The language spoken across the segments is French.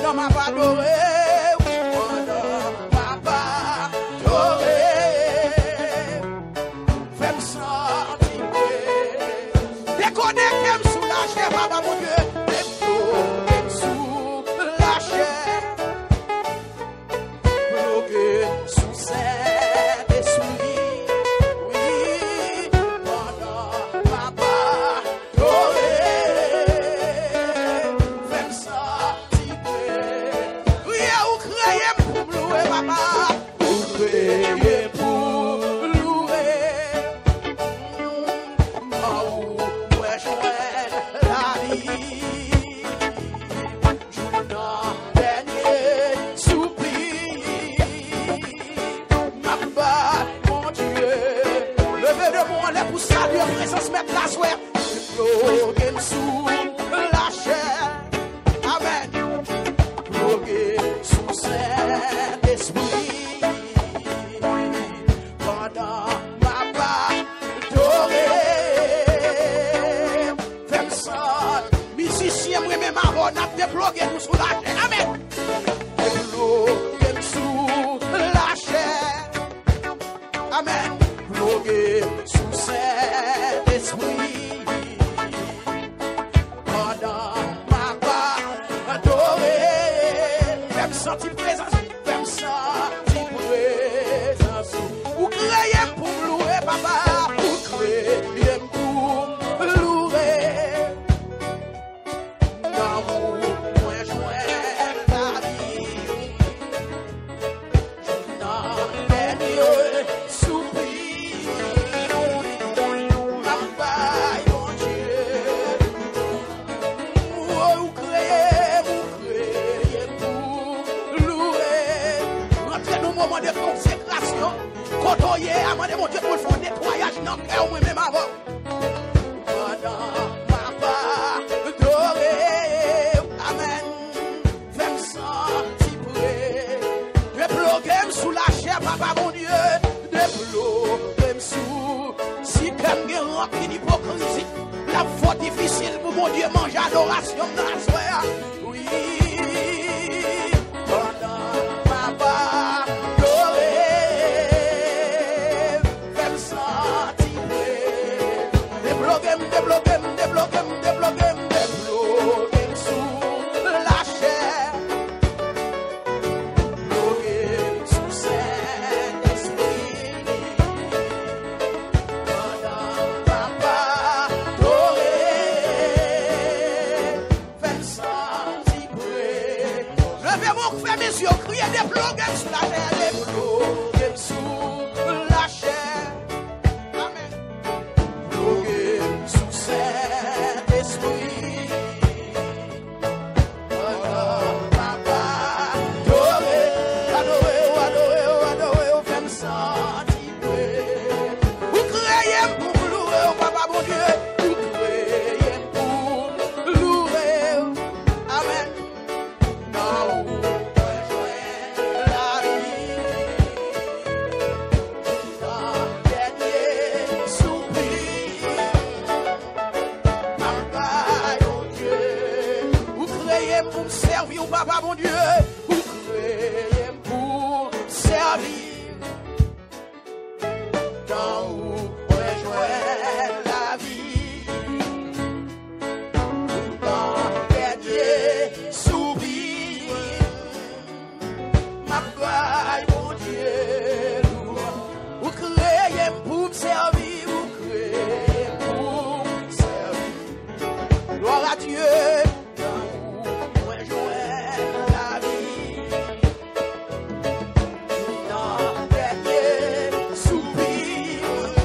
pendant ma pas adoré, pendant ma pas adoré, fais-moi sentir, déconnecte-moi sous la chair, papa mon Dieu, déconnecte-moi sous la chair, bloqué sous cet esprit, oui, pendant ma pas adoré, fais-moi sentir, oui, ou créer pour louer, papa, ou créer pour louer, ouais, joël la vie, journal dernier soupir, ma part, mon Dieu, levez de moi les pour saluer en présence, mettre la soeur, bloqué sous la chair, amen, bloqué sous cet esprit, pendant ma part dorée, fais-moi ça, musicien, moi même avant, n'a débloqué nous sous la chair, amen, débloqué sous la chair, amen, bloqué sous cet esprit, pendant ma part adorée, fais-moi sentir présence, fais-moi sentir présence, ou créer pour me louer, papa, ou créer pour me louer, d'amour, point joint la vie, dans dernier soupir, ma paille, mon Dieu, ou créer pour louer, entrez dans le moment de consécration, quand on y est, amendez mon Dieu pour le faire un nettoyage dans le cœur, moi-même avant. Pendant ma part dorée, amen, fais-moi sentir près, débloquez-moi sous la chair, papa mon Dieu, débloquez-moi sous, si comme il rempli d'hypocrisie, la faute difficile pour mon Dieu manger adoration dans la soirée, oui, pendant ma part dorée, fais-moi sentir près, débloquez-moi sous la chair, bloquez-moi sous cet esprit, pendant ma part dorée, fais-moi sentir près, levez mon frère, mes yeux, criez, débloquez-moi sous la chair, débloquez-moi sous la chair, amen, bloquez-moi sous cet esprit, pendant ma part dorée, adoré, fais-moi sentir près, vous créez pour me louer, papa mon Dieu, vous créez pour me louer, amen, dans où point joint la vie, dans dernier soupir, ma paille, mon Dieu, vous créez pour me servir, papa mon Dieu, vous créez pour servir, dans où point joint la vie, dans dernier soupir, ma paille, mon Dieu, vous créez pour me servir, vous créez pour me servir, gloire à Dieu, dans où point joint la vie, dans dernier soupir,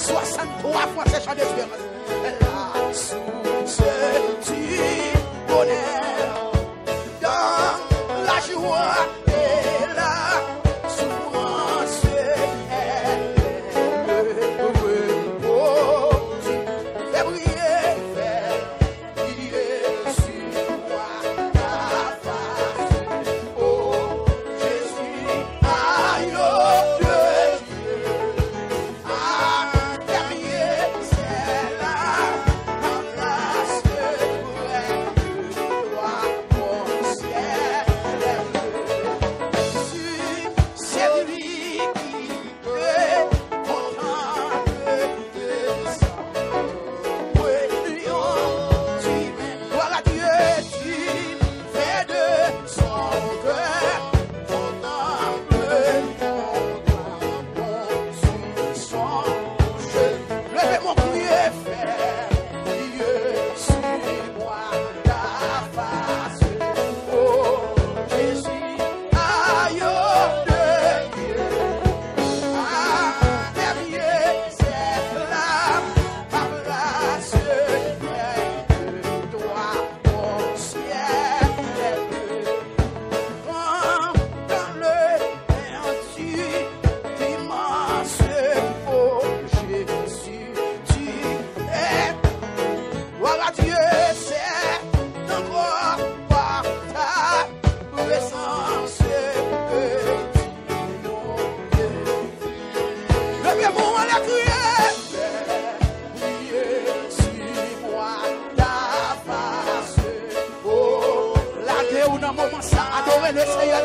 63 fois ces chants d'espérance. La source du bonheur, dans la joie et la souffrance est le repos. Fais briller sur moi ta face. Oh Jésus, aïe de Dieu, à dernier c'est là, en place de toi, mon ciel. C'est lui qui est content de ça. Gloire à Dieu, tu fais de son cœur levez mon prier, faire prier sur moi ta face. Oh Jésus, aïe de Dieu, à dernier c'est là, par place de toi, mon ciel. Quand dans le perdu, immense, oh Jésus, tu es. Gloire à Dieu, c'est encore par ta présence que tu levez-moi la crier, prier sur moi ta face. Oh, la ou dans moment ça, adorer le Seigneur.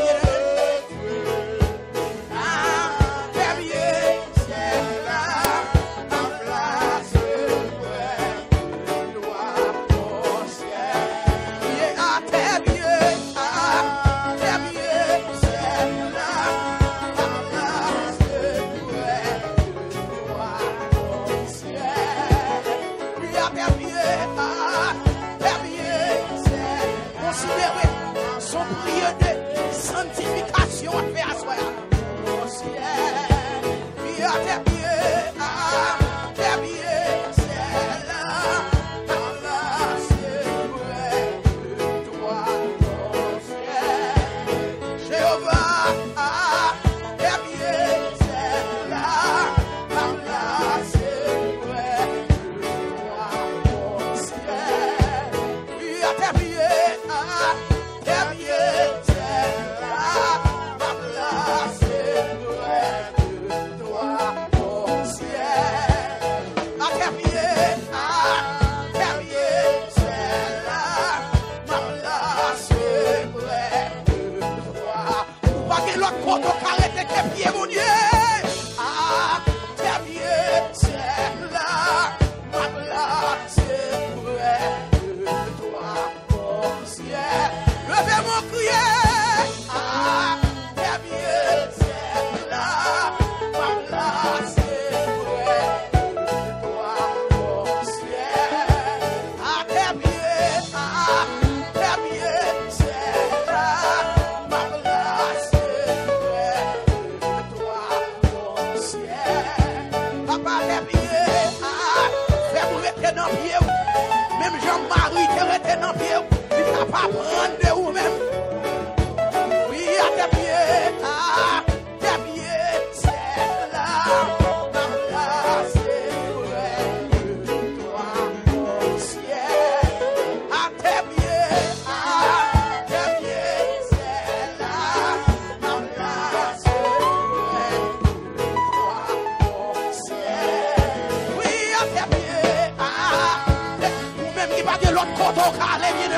Considérez son prière de sanctification à faire à soi. Mon ciel, puis à tes pieds, c'est là, dans la sécurité de toi, mon ciel. Jéhovah, à tes pieds, c'est là, dans la sécurité de toi, mon ciel. Puis à tes pieds, même Jean-Marie qui était dans le pied, il ne t'a pas prendre de vous-même. Oui, à tes pieds, c'est là, dans la sécurité de toi, mon ciel. À tes pieds, c'est là, dans la sécurité de toi, mon ciel. Oui, à tes pieds, ou même qui va de l'autre côté au carré,